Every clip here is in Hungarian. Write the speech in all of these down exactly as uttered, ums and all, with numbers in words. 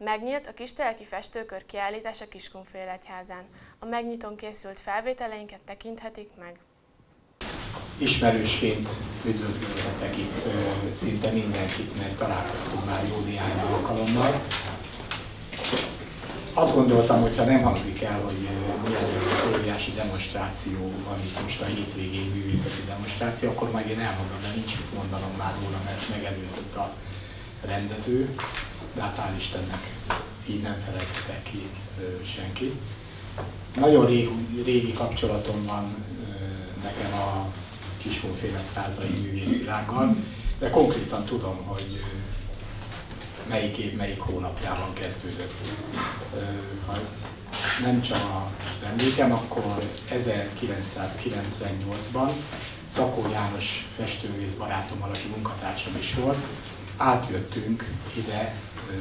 Megnyílt a Kisteleki Festőkör kiállítás a Kiskunfélegyházán. A megnyitón készült felvételeinket tekinthetik meg. Ismerősként üdvözölhetek itt ö, szinte mindenkit, mert találkoztunk már jó néhány alkalommal. Azt gondoltam, hogy ha nem hangzik el, hogy milyen óriási demonstráció van itt most a hétvégén, művészeti demonstráció, akkor majd én elmondom, de nincs mit mondanom már róla, mert megelőzött a rendező, de hát hál' Istennek így nem felejtettek ki ö, senki. Nagyon régi, régi kapcsolatom van ö, nekem a Kiskunfélegyházai művészvilággal, de konkrétan tudom, hogy melyik év, melyik hónapjában kezdődött. Ha nem csak az emlékem, akkor ezerkilencszázkilencvennyolcban Czakó János festőművész barátommal, aki munkatársam is volt, átjöttünk ide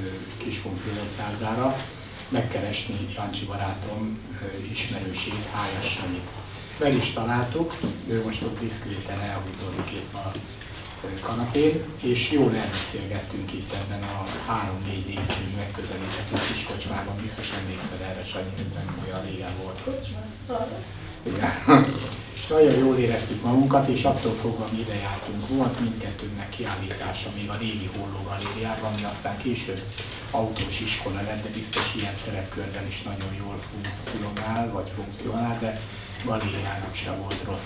Kiskunfélegyházára megkeresni Jancsi barátom ismerősét, Hájas Sanyit. Meg is találtuk, ő most ott diszkréten elhúzódik épp a kanapén, és jól elbeszélgettünk itt ebben a három-négy lépcsőn megközelíthető kis kocsmában. Biztos emlékszel erre, Sanyi, nem olyan régen volt. Igen. Nagyon jól éreztük magunkat, és attól fogva mi ide jártunk. Volt mindkettőnknek kiállítása még a régi Holló galériában, ami aztán később autós iskola lett, de biztos ilyen szerepkörben is nagyon jól funkcionál, vagy funkcionál, de galériának sem volt rossz.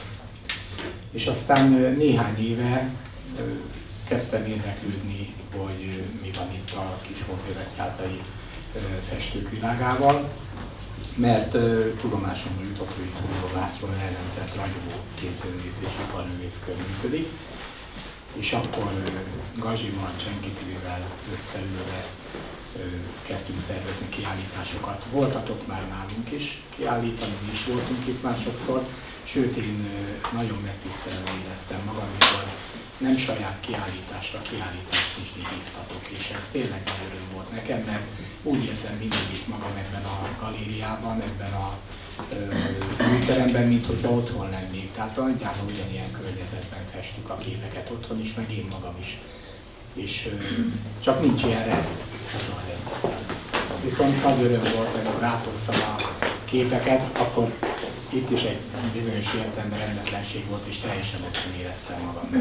És aztán néhány éve kezdtem érdeklődni, hogy mi van itt a Kiskunfélegyházai festők világával, mert tudomásomra jutott, hogy Hulló László elnevezett ragyogó képzőművész és iparművészkör működik, és akkor Gazsimmal, Csenki Tibivel összeülve kezdtünk szervezni kiállításokat. Voltatok már nálunk is kiállítani, mi is voltunk itt már sokszor, sőt én nagyon megtisztelve éreztem magam, amikor nem saját kiállításra, kiállítást is hívtatok, és ez tényleg nagy öröm volt nekem, mert úgy érzem mindig itt magam ebben a galériában, ebben a műteremben, mint hogyha otthon lennék. Tehát nagyjából ugyanilyen környezetben festjük a képeket otthon is, meg én magam is. És ö, csak nincs ilyen rend, ez a helyzet. Viszont nagy öröm volt, amikor áthoztam a képeket, akkor itt is egy bizonyos értelemben rendetlenség volt, és teljesen otthon éreztem magam.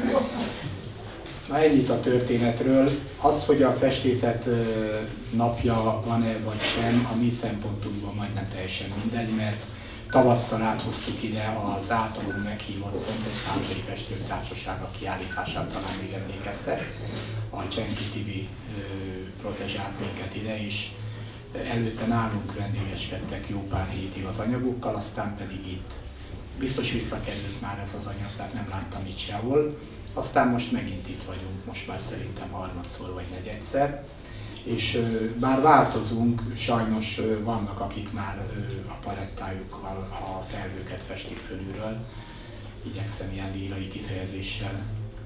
Na ennyit a történetről. Az, hogy a festészet napja van-e vagy sem, a mi szempontunkban majdnem teljesen mindegy, mert tavasszal áthoztuk ide az általunk meghívott Szentegyházai Festők Társasága kiállítását, talán még emlékeztek. A Csenki Tibi protezsált minket ide, és előtte nálunk vendégeskedtek jó pár hétig az anyagokkal, aztán pedig itt. Biztos visszakerült már ez az anyag, tehát nem láttam itt sehol. Aztán most megint itt vagyunk, most már szerintem harmadszor vagy negyedszer. És bár változunk, sajnos vannak, akik már a palettájukkal a felhőket festik fölülről. Igyekszem ilyen lírai kifejezéssel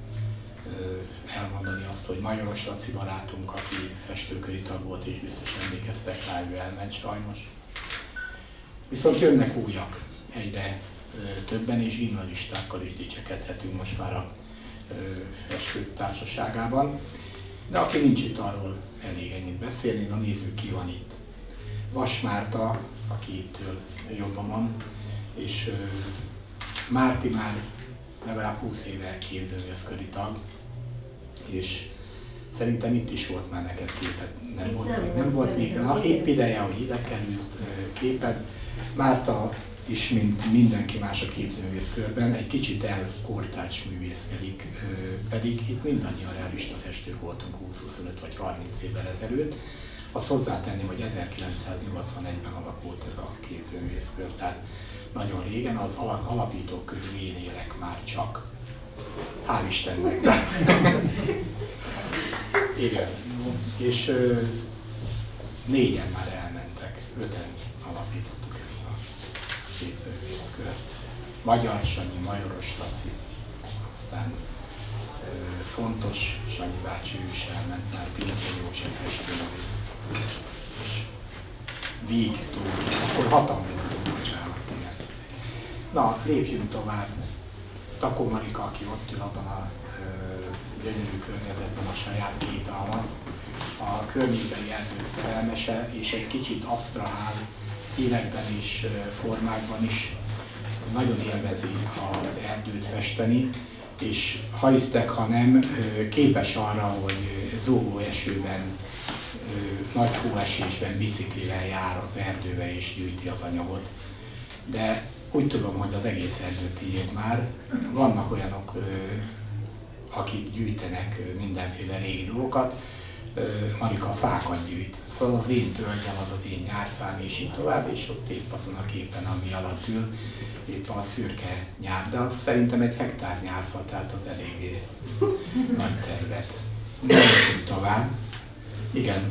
elmondani azt, hogy Majoros Laci barátunk, aki festőköri tag volt, és biztos emlékeztek rá, ő elment sajnos. Viszont jönnek újak, egyre többen, és gimnazistákkal is dicsekedhetünk most már a festők társaságában. De aki nincs itt, arról elég ennyit beszélni, na nézzük, ki van itt. Vas Márta, aki ittől jobban van, és Márti már legalább húsz éve képzőművészköri tag, és szerintem itt is volt már neked képed, nem volt nem még, nem volt még, na, épp ideje, hogy ide került képed. Márta is, mint mindenki más a képzőművészkörben, egy kicsit elkortárs művészkedik, pedig itt mindannyian realista festők voltunk húsz-huszonöt vagy harminc évvel ezelőtt. Azt hozzátenném, hogy ezerkilencszáznyolcvanegyben alakult ez a képzőművészkör, tehát nagyon régen, az alapítók közül én élek már csak. Hál' Istennek! Igen, és ö, négyen már elmentek, öten alapítottuk ezt a képzőművészkört. Magyar Sanyi, Majoros Laci, aztán ö, Fontos Sanyi bácsi, ő is elment már, Pince József festőművész, és Víg Tóth, akkor hatan voltunk, bocsánat, igen. Na, lépjünk tovább. Takó Marika, aki ott ül abban a ö, gyönyörű környezetben a saját képe alatt, a környékbeli erdők szerelmese, és egy kicsit absztrahál színekben is, formákban is nagyon élvezi az erdőt festeni, és ha hisztek, ha nem, képes arra, hogy zúgó esőben, nagy hóesésben biciklivel jár az erdőbe és gyűjti az anyagot. De úgy tudom, hogy az egész erdőt írd már. Vannak olyanok, akik gyűjtenek mindenféle régi dolgokat, Marika fákat gyűjt. Szóval az én tölgyem az az én nyárfám, és így tovább, és ott épp azon a képen, ami alatt ül, épp a szürke nyár, de az szerintem egy hektár nyárfa, tehát az eléggé nagy terület. Nézzük tovább. Igen,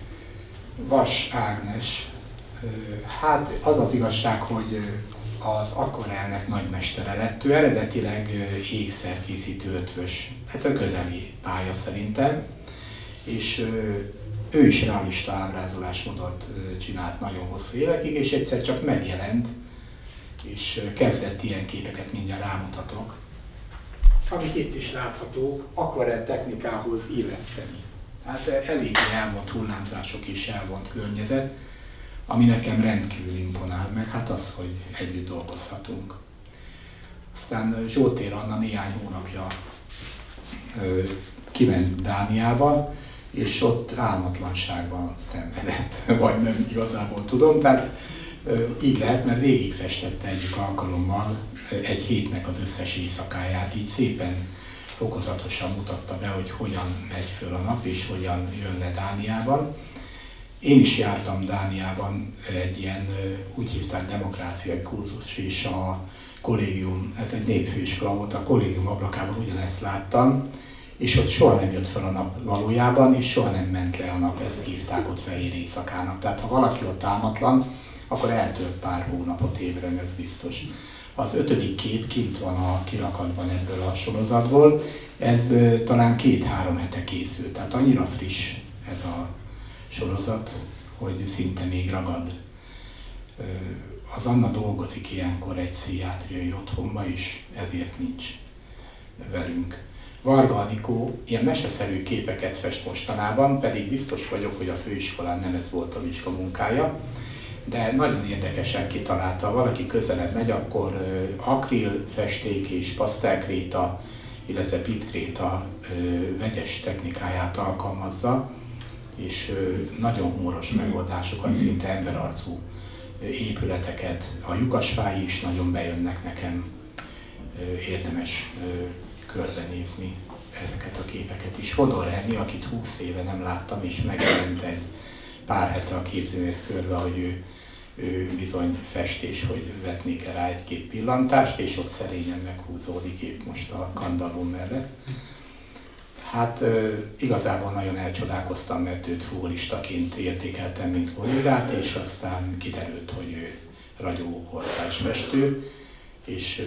Vas Ágnes. Hát az az igazság, hogy az akvarelnek nagymestere lett. Ő eredetileg ékszerkészítő ötvös, hát a közeli pálya szerintem, és ő is realista ábrázolásmódot csinált nagyon hosszú évekig, és egyszer csak megjelent, és kezdett ilyen képeket, mindjárt rámutatok, amik itt is láthatók, akvarell technikához illeszteni. Hát eléggé elvont hullámzások és elvont környezet, ami nekem rendkívül imponál, meg hát az, hogy együtt dolgozhatunk. Aztán Zsótér Anna néhány hónapja ö, kiment Dániába, és ott álmatlanságban szenvedett, vagy nem igazából tudom, tehát ö, így lehet, mert végigfestette egyik alkalommal egy hétnek az összes éjszakáját, így szépen fokozatosan mutatta be, hogy hogyan megy föl a nap, és hogyan jön le Dániában. Én is jártam Dániában egy ilyen, úgy hívták, demokráciai kurzus, és a kollégium, ez egy népfőiskola volt, a kollégium ablakában ugyanezt láttam, és ott soha nem jött fel a nap valójában, és soha nem ment le a nap, ezt hívták ott fehér éjszakának. Tehát ha valaki ott álmatlan, akkor eltölt pár hónapot évben, ez biztos. Az ötödik kép kint van a kirakatban ebből a sorozatból, ez talán két-három hete készült, tehát annyira friss ez a sorozat, hogy szinte még ragad. Az Anna dolgozik ilyenkor egy pszichiátriai otthonba, és ezért nincs velünk. Varga Anikó ilyen meseszerű képeket fest mostanában, pedig biztos vagyok, hogy a főiskolán nem ez volt a vizsgamunkája, de nagyon érdekesen kitalálta, ha valaki közelebb megy, akkor akril festék és pasztelkréta, illetve pitkréta vegyes technikáját alkalmazza, és nagyon humoros megoldásokat, szinte emberarcú épületeket. A lyukasfái is nagyon bejönnek nekem, érdemes körbenézni ezeket a képeket is. Hodor Henni, akit húsz éve nem láttam, és megjelent egy pár hete a képzőmész körbe, hogy ő, ő bizony festés, hogy vetnék rá egy-két pillantást, és ott szerényen meghúzódik épp most a kandallón mellett. Hát igazából nagyon elcsodálkoztam, mert őt futballistaként értékeltem, mint kollégát, és aztán kiderült, hogy ő ragyókortárs festő, és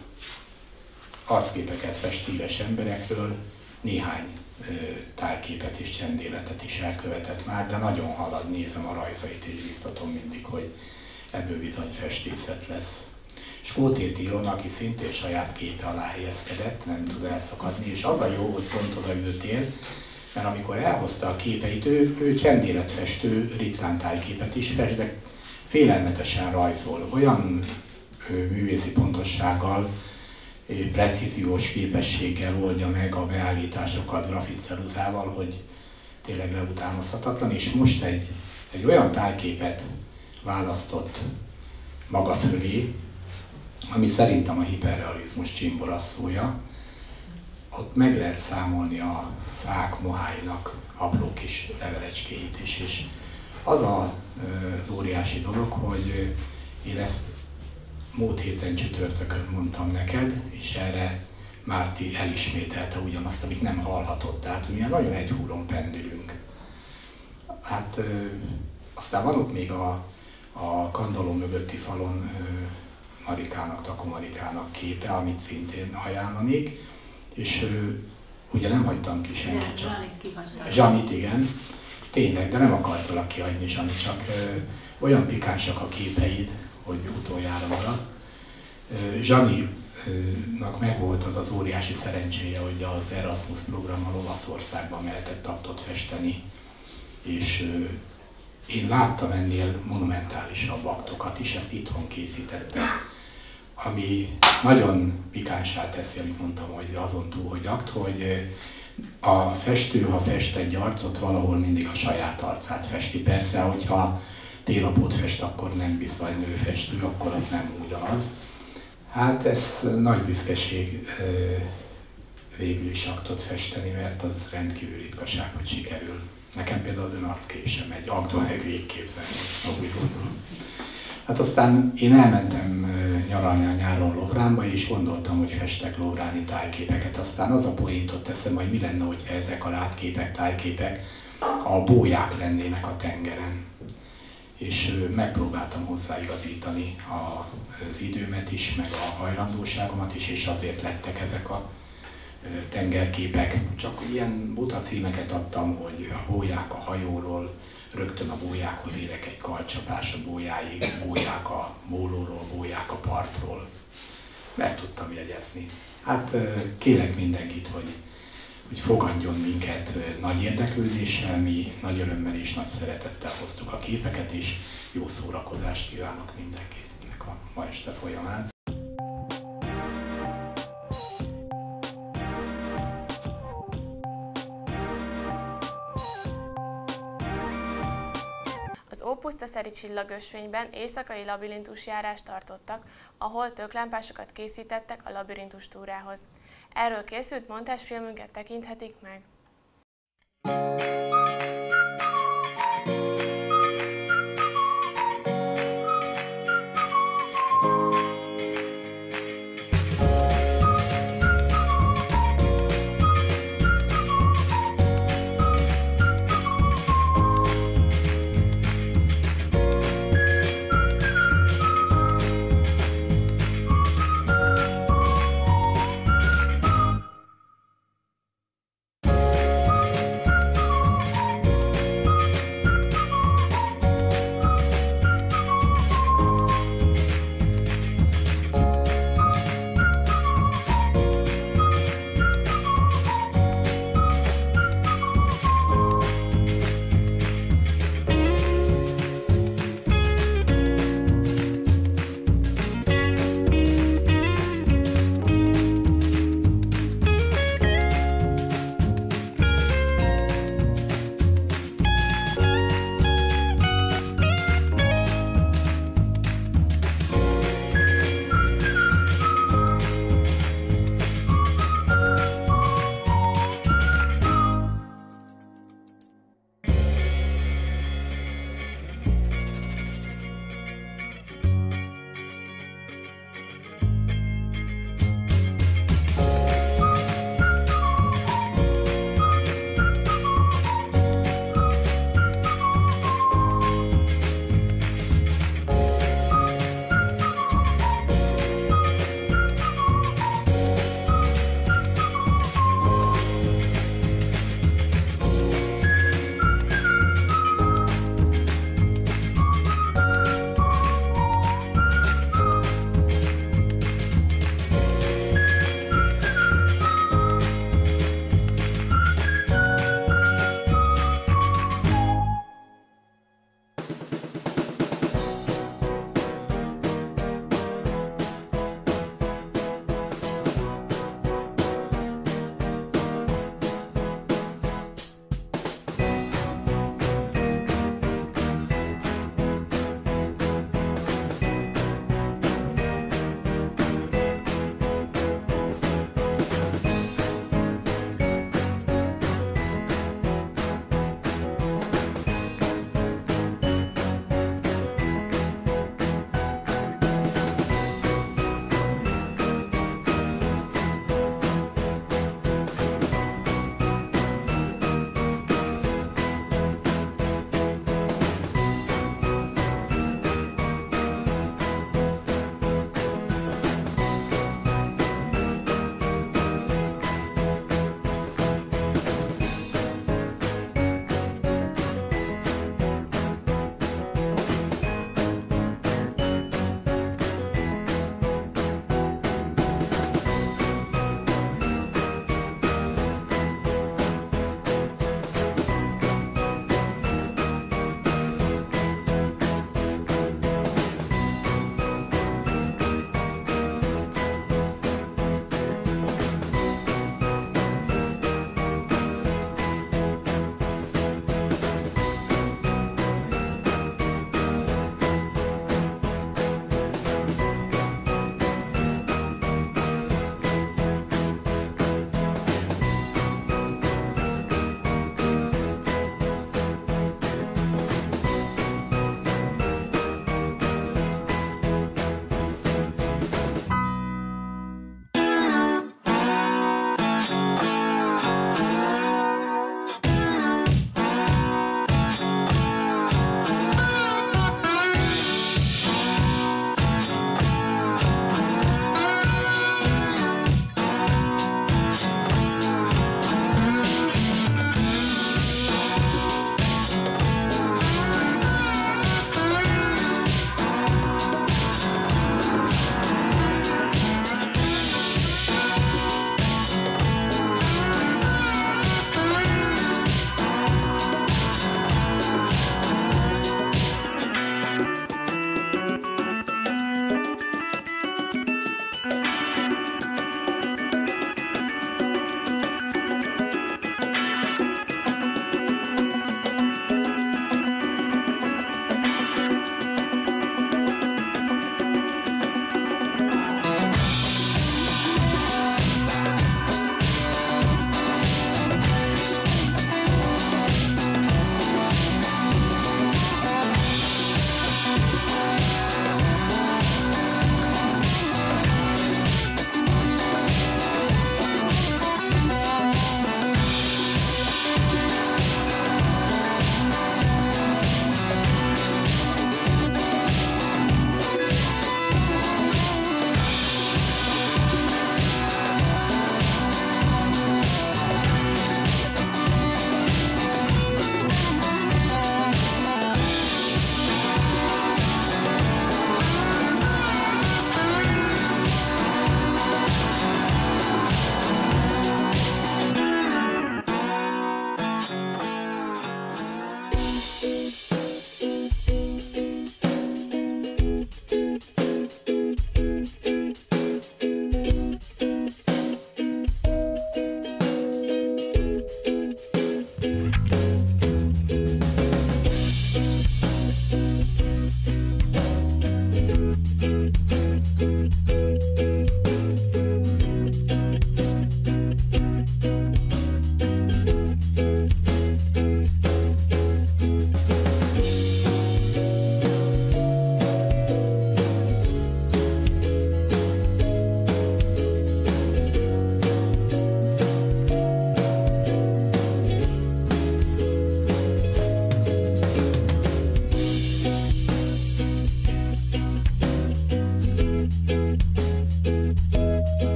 arcképeket fest híres emberekről, néhány tájképet és csendéletet is elkövetett már, de nagyon halad, nézem a rajzait és biztatom mindig, hogy ebből bizony festészet lesz. Skótét íron, aki szintén saját képe alá helyezkedett, nem tud elszakadni, és az a jó, hogy pont oda ültél, mert amikor elhozta a képeit, ő, ő csendéletfestő, ritkán tájképet is fest, de félelmetesen rajzol, olyan ő, művészi pontossággal, precíziós képességgel oldja meg a beállításokat grafitceruzával, hogy tényleg leutánozhatatlan, és most egy, egy olyan tájképet választott maga fölé, ami szerintem a hiperrealizmus csimborasszója. Ott meg lehet számolni a fák moháinak apró kis levelecskéit is, és az a, az óriási dolog, hogy én ezt múlt héten csütörtökön mondtam neked, és erre Márti elismételte ugyanazt, amit nem hallhatott, tehát mi nagyon egy húron pendülünk. Hát ö, aztán van ott még a, a kandalló mögötti falon ö, Marikának, Takó Marikának képe, amit szintén ajánlanék, és ö, ugye nem hagytam ki senkit, csak Zsanit, igen, tényleg, de nem akartalak kihagyni, Zsani, csak ö, olyan pikánsak a képeid, hogy utoljára maradt. Zsani megvolt az az óriási szerencséje, hogy az Erasmus programmal Olaszországban mehetett aktot festeni, és én láttam ennél monumentálisabb aktokat is, ezt itthon készítette, ami nagyon pikánsá teszi, amit mondtam, hogy azon túl, hogy akt, hogy a festő, ha fest egy arcot, valahol mindig a saját arcát festi. Persze, hogyha télapót fest, akkor nem bizony nőfestő, akkor az nem ugyanaz. Hát ez nagy büszkeség végül is aktot festeni, mert az rendkívül ritkaság, hogy sikerül. Nekem például az ön arckép sem egy akton egy végképben, úgy gondolom. Hát aztán én elmentem nyaralni a nyáron Lovránba, és gondoltam, hogy festek lovráni tájképeket. Aztán az a poéntot teszem, hogy mi lenne, hogyha ezek a látképek, tájképek a bóják lennének a tengeren. És megpróbáltam hozzáigazítani az időmet is, meg a hajlandóságomat is, és azért lettek ezek a tengerképek. Csak ilyen buta címeket adtam, hogy a bóják a hajóról, rögtön a bójákhoz érek egy karcsapás a bójáig, bóják a mólóról, bóják a partról. Meg tudtam jegyezni. Hát kérek mindenkit, hogy, hogy fogadjon minket nagy érdeklődéssel, mi nagy örömmel és nagy szeretettel hoztuk a képeket, és jó szórakozást kívánok mindenkinek a ma este folyamán. Az Ópusztaszeri csillagösvényben éjszakai labirintusjárást tartottak, ahol tőklámpásokat készítettek a labirintus túrához. Erről készült montázsfilmünket tekinthetik meg.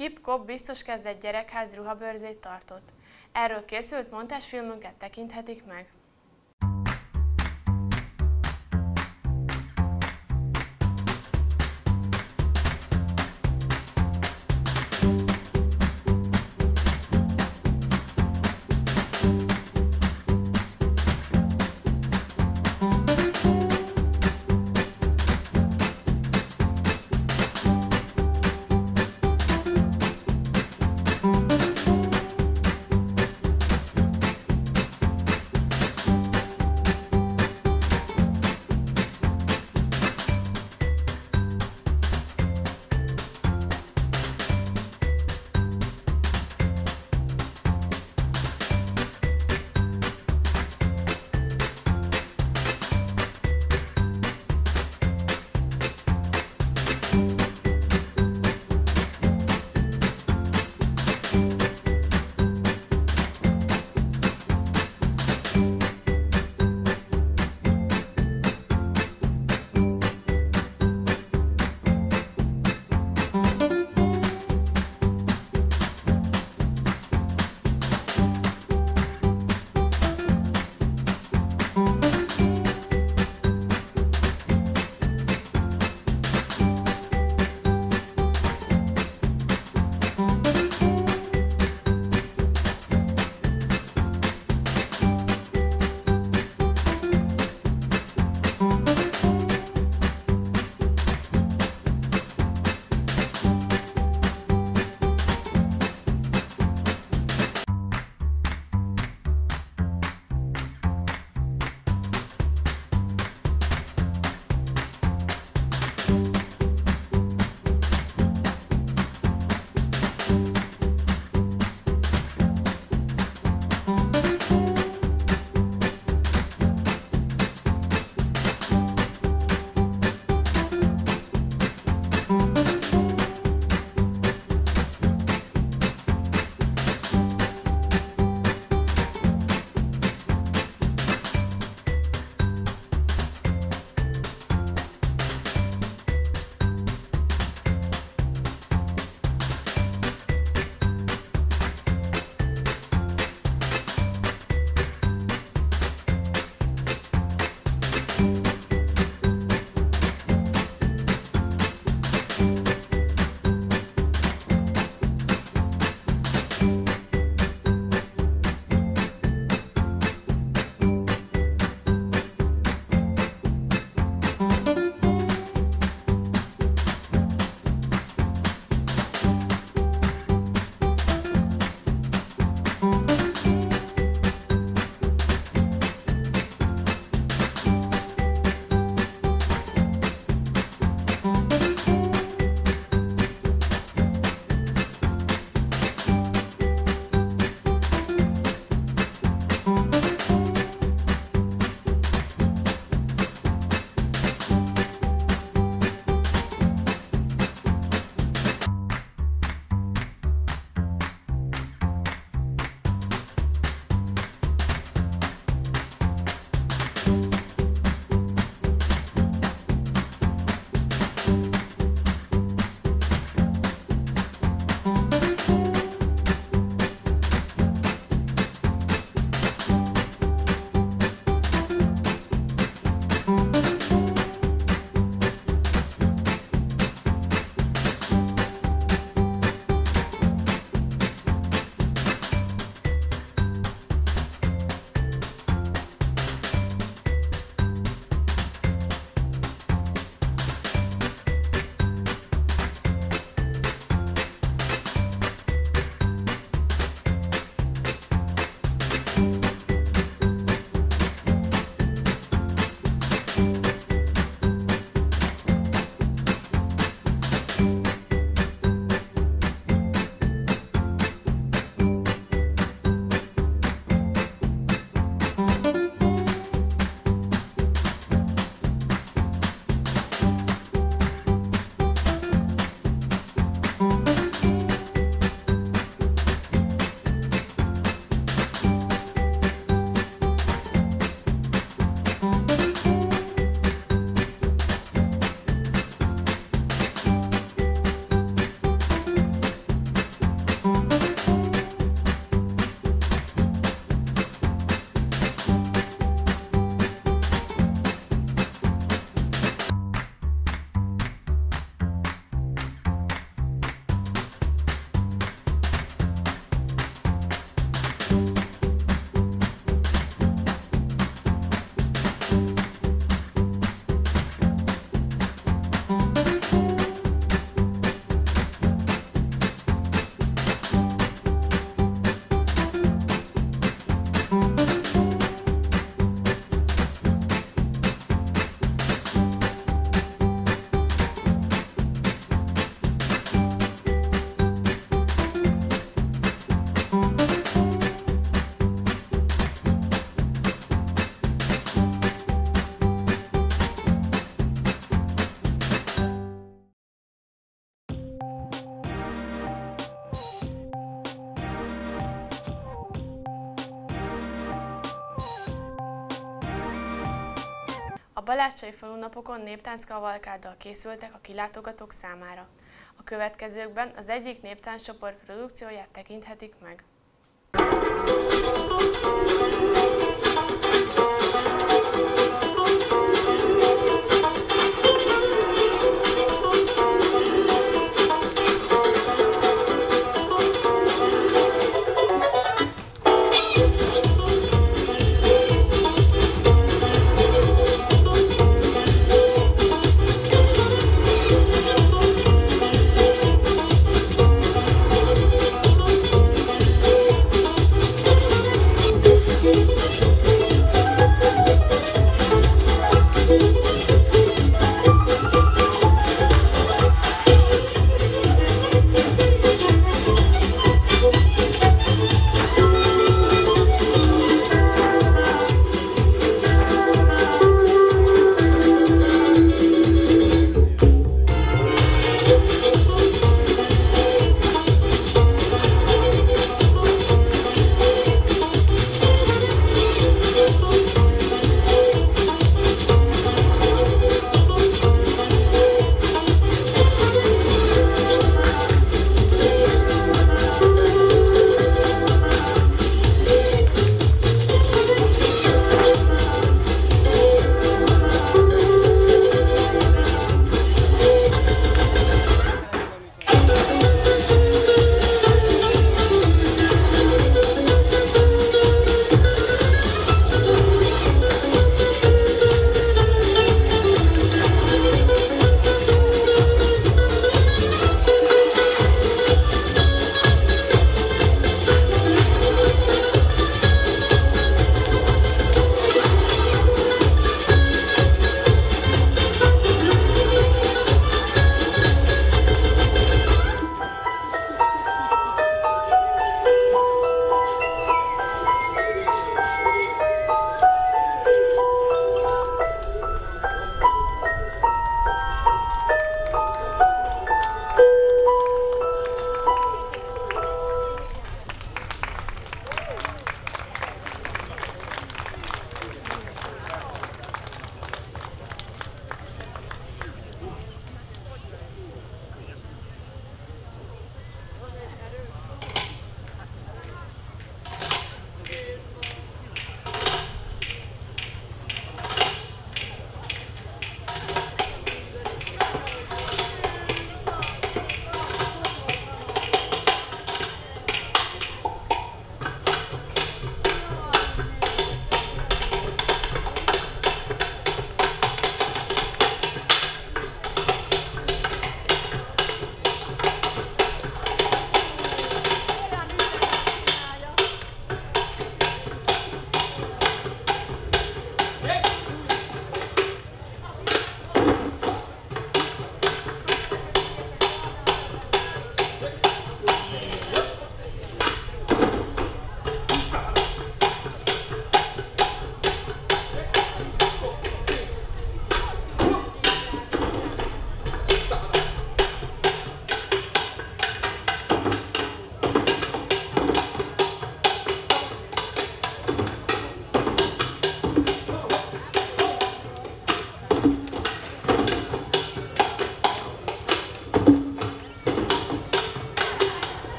Kip Cobb biztos kezdett gyerekház ruhabőrzét tartott. Erről készült montázsfilmünket tekinthetik meg. Baláccsai falunapokon néptánckavalkáddal készültek a kilátogatók számára. A következőkben az egyik néptánccsoport produkcióját tekinthetik meg.